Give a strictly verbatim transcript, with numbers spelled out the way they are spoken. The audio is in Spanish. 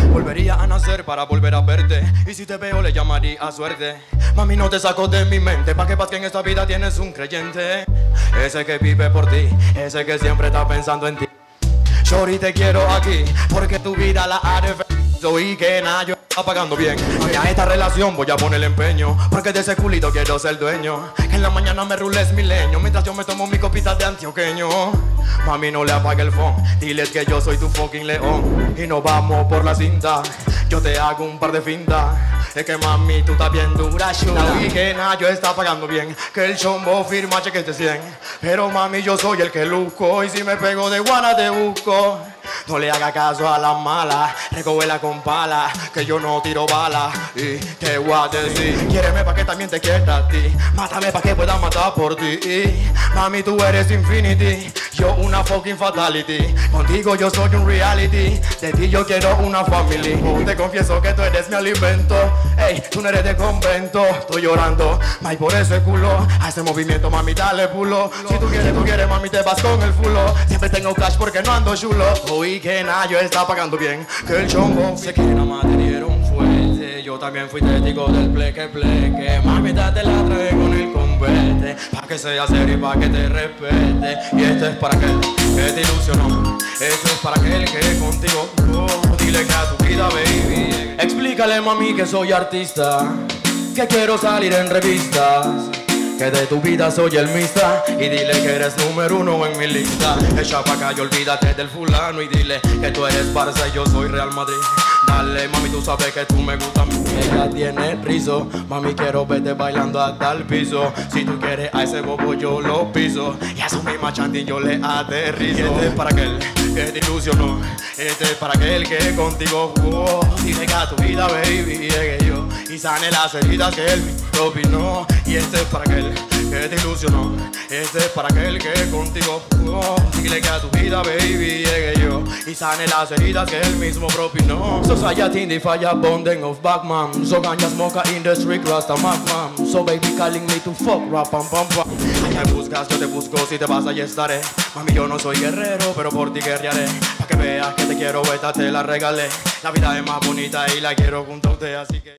Volvería a nacer para volver a verte. Y si te veo le llamaría a suerte. Mami, no te saco de mi mente, pa' que paz que en esta vida tienes un creyente. Ese que vive por ti, ese que siempre está pensando en ti. Shorty, te quiero aquí, porque tu vida la haré feliz. Y que nada, yo está pagando bien. Y a esta relación voy a ponerle empeño, porque de ese culito quiero ser dueño. Que en la mañana me rules mi leño, mientras yo me tomo mi copita de antioqueño. Mami, no le apague el phone, diles que yo soy tu fucking león. Y nos vamos por la cinta, yo te hago un par de fintas. Es que mami, tú estás bien dura, chula. Y que nada, yo está pagando bien, que el chombo firma chequete cien. Pero mami, yo soy el que luzco, y si me pego de guana te busco. No le haga caso a las malas, recógela con pala, que yo no tiro balas. Y te voy a decir, quiéreme pa' que también te quiera a ti, mátame pa' que pueda matar por ti. Y, mami, tú eres infinity, yo una fucking fatality. Contigo yo soy un reality, de ti yo quiero una family. Oh, te confieso que tú eres mi alimento. Ey, tú no eres de convento, estoy llorando, may por ese culo. A ese movimiento, mami, dale pulo. Si tú quieres, tú quieres, mami, te vas con el fulo. Siempre tengo cash porque no ando chulo. Oí que nada, yo está pagando bien, que el chombo sé que nada más te dieron fuerte. Yo también fui testigo del pleque pleque. Mami, te la traje con el convete, pa' que sea serio y pa' que te respete. Y esto es para aquel que te ilusionó, esto es para aquel que contigo oh, dile que a tu vida, baby. Explícale, mami, que soy artista, que quiero salir en revistas, que de tu vida soy el mista. Y dile que eres número uno en mi lista. Echa pa' acá y olvídate del fulano. Y dile que tú eres Barça y yo soy Real Madrid. Dale, mami, tú sabes que tú me gustas. Ella tiene rizo, mami, quiero verte bailando hasta el piso. Si tú quieres a ese bobo yo lo piso, y a su misma chantín yo le aterrizo. Y este es para aquel que te ilusionó, este es para aquel que contigo jugó. Dile que a tu vida, baby, llegué yo y sane las heridas que él me propinó. Y este es para aquel que te ilusionó, este es para aquel que contigo jugó. Dile que a tu vida, baby, llegué yo y sane las heridas que él mismo propinó. Society in the fire bonding of Batman. So ganja smoker in the street, Rasta Macman. So baby calling me to fuck, rap pam pam pam. Si me buscas, yo te busco, si te vas allí estaré. Mami, yo no soy guerrero, pero por ti guerrearé. Pa' que veas que te quiero, esta te la regalé. La vida es más bonita y la quiero junto a usted, así que